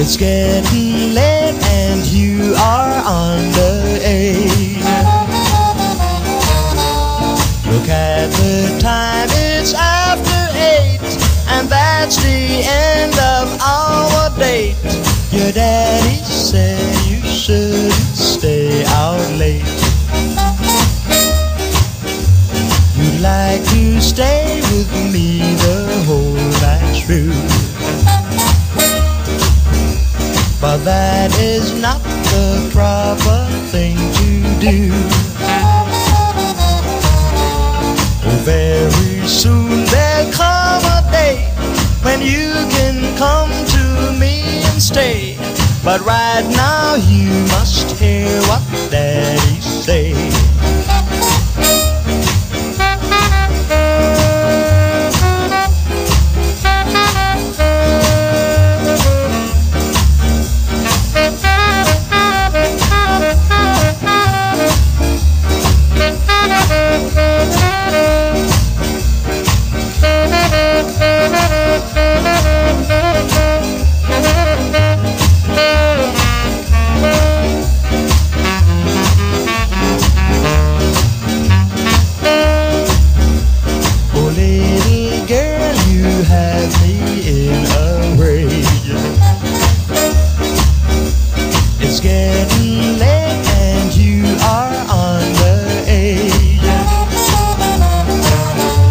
It's getting late and you are underage. Look at the time, it's after 8, and that's the end of our date. Your daddy said you shouldn't stay out late. You'd like to stay with me the whole night through, but that is not the proper thing to do. Oh, very soon there'll come a day when you can come to me and stay, but right now you must hear what Daddy say.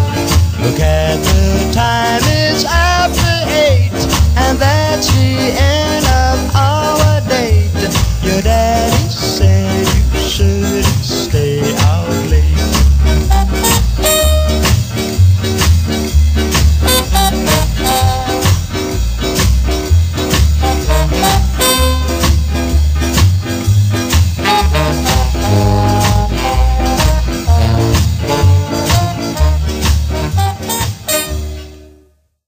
Look at the time, it's after 8, and that's the end